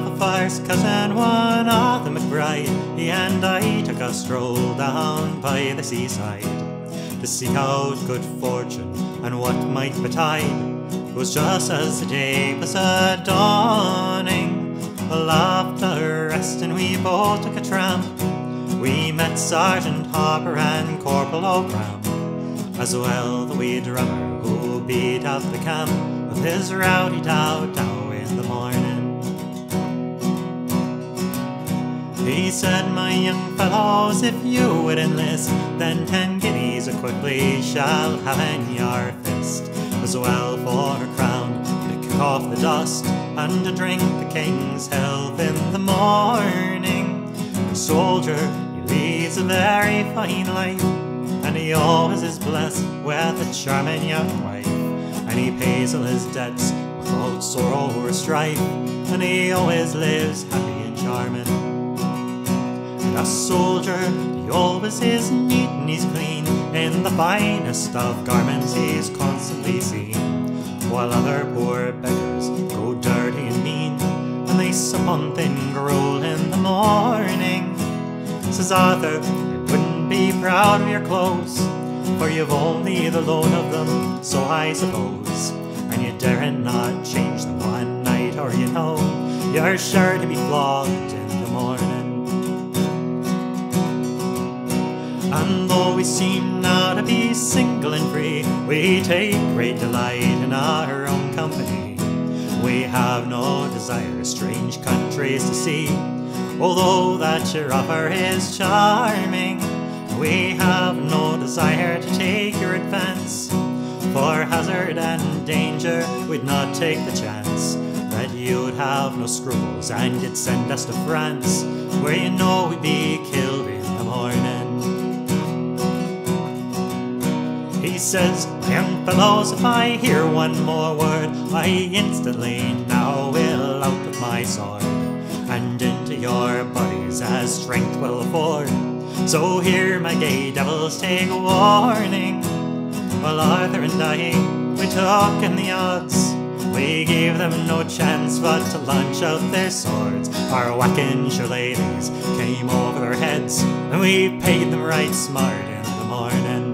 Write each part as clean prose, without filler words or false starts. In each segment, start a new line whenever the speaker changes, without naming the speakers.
have a first cousin, one Arthur MacBride. He and I took a stroll down by the seaside to seek out good fortune and what might betide. It was just as the day was a-dawning. Well, after resting we both took a tramp. We met Sergeant Harper and Corporal Cramp, as well the wee drummer who beat out the camp with his rowdy dow-dow in the morning. He said, "My young fellows, if you would enlist, then 10 guineas a quickly shall have in your fist, as well for a crown to kick off the dust, and to drink the king's health in the morning." The soldier, he leads a very fine life, and he always is blessed with a charming young wife, and he pays all his debts without sorrow or strife, and he always lives happy and charming. And a soldier, he always is neat and he's clean, in the finest of garments he's constantly seen, while other poor beggars go dirty and mean, and they sup on thin gruel in the morning. Says Arthur, you wouldn't be proud of your clothes, for you've only the loan of them, so I suppose, and you daren't not change them one night, or you know you're sure to be flogged in the morning. And though we seem now to be single and free, we take great delight in our own company. We have no desire strange countries to see, although that your offer is charming. We have no desire to take your advance, for hazard and danger we'd not take the chance, that you'd have no scruples and you'd send us to France, where you know we'd be killed in the morning. He says, "Young fellows, if I hear one more word, I instantly now will out with my sword, and into your bodies as strength will afford. So here, my gay devils, take warning." Well, Arthur and I, we took in the odds. We gave them no chance but to launch out their swords. Our whacking shilelaghs came over their heads, and we paid them right smart in the morning.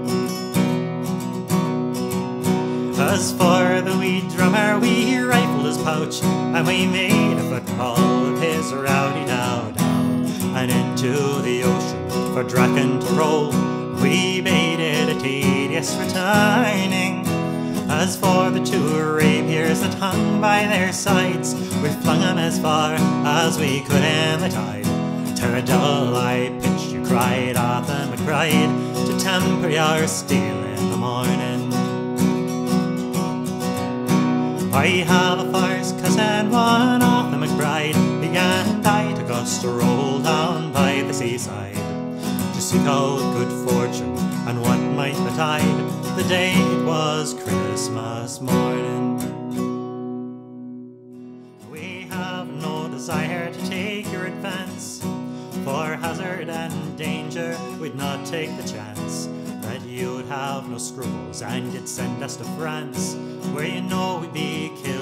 As for the wee drummer, we rifled his pouch, and we made a football of his rowdy dow-dow, and into the ocean for Draken to roll we bade it a tedious returning. As for the 2 rapiers that hung by their sides, we flung them as far as we could in the tide. "To a devil I pitch you," cried Arthur MacBride, "to temper your steel in the morning." I have a first cousin, one Arthur MacBride. He and I took a stroll down by the seaside to seek out good fortune and what might betide. The day it was Christmas morning. We have no desire to take your advance, for hazard and danger we'd not take the chance, that you'd have no scruples and you'd send us to France, where you know we'd be killed